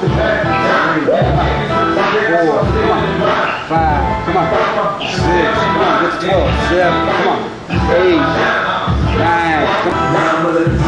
5, come on, 6, come on, get to 12, 7, come on, 8, 9, come on.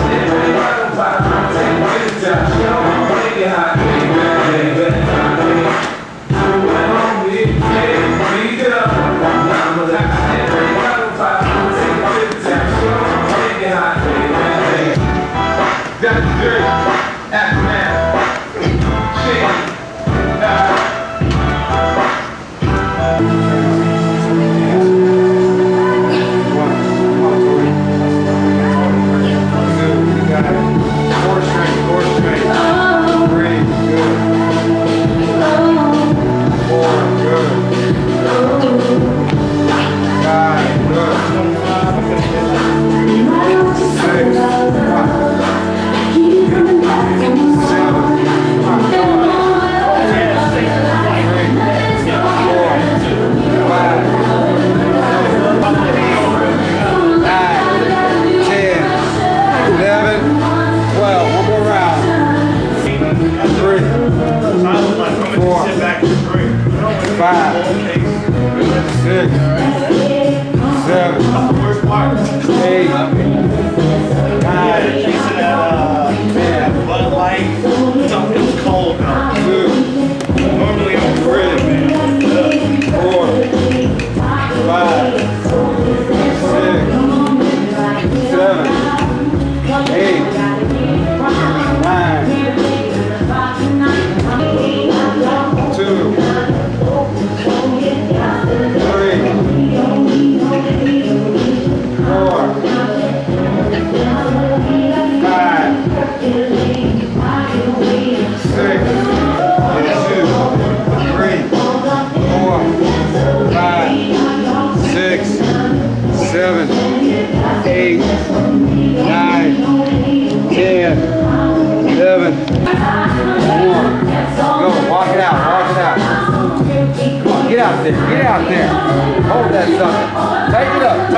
Get out there. Hold that sucker. Take it up.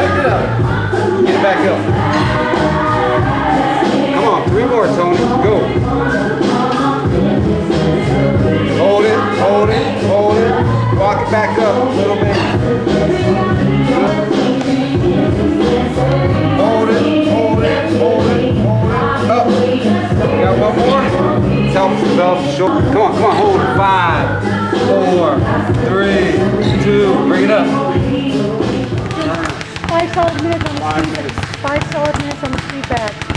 Get it back up. Come on, 3 more, Tony. Go. Hold it. Walk it back up a little bit. Hold it. Up. You got one more? Help yourself short. Come on, hold it. 5, 4, 3, 2, bring it up. 5 solid minutes on the street back.